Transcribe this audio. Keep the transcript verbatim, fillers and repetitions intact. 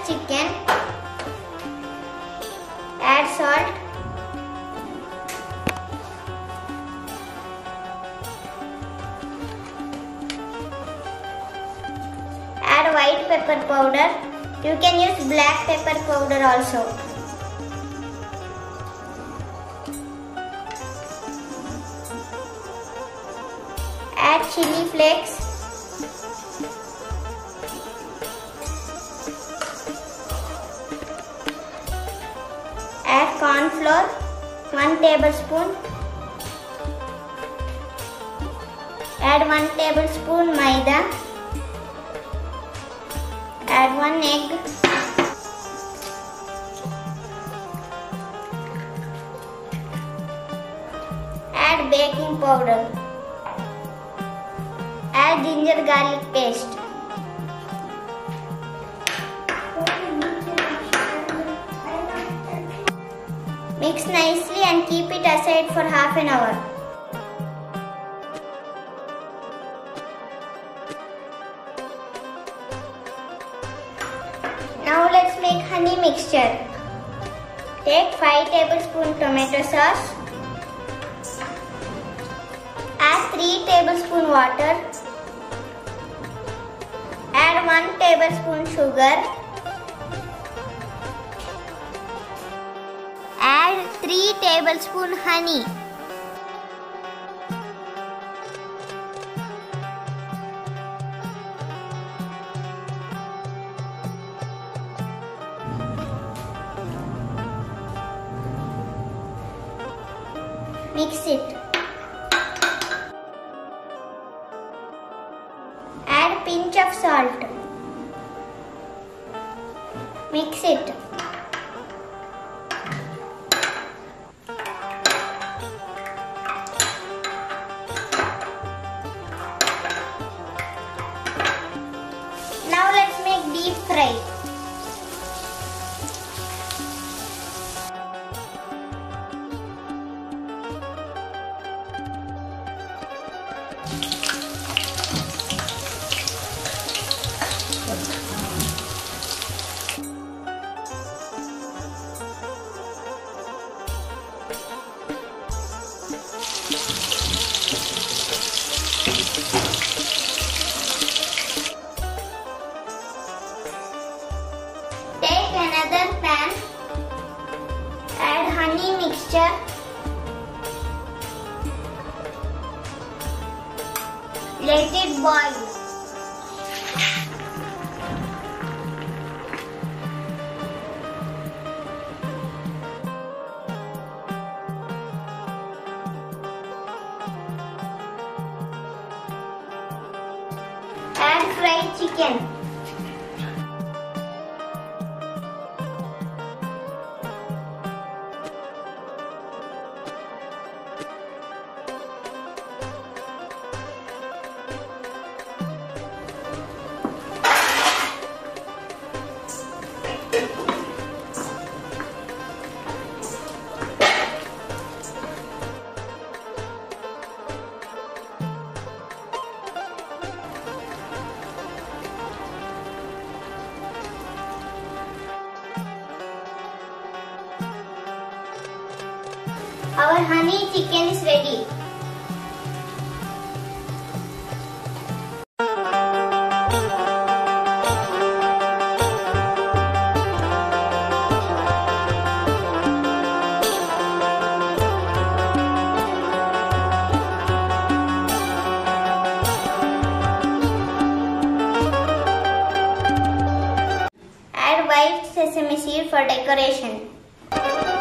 chicken. Add salt. Add white pepper powder. You can use black pepper powder also. Add chili flakes. Add corn flour, one tablespoon. Add one tablespoon maida. Add one egg. Add baking powder. Add ginger garlic paste. Mix nicely and keep it aside for half an hour. Now let's make honey mixture. Take five tablespoons tomato sauce. Add three tablespoons water. Add one tablespoon sugar. Add three tablespoons honey. Mix it. Add pinch of salt. Mix it. Now let's make deep fry. Take another pan. Add honey mixture. Let it boil. Add fried chicken. Our honey chicken is ready. Add white sesame seed for decoration.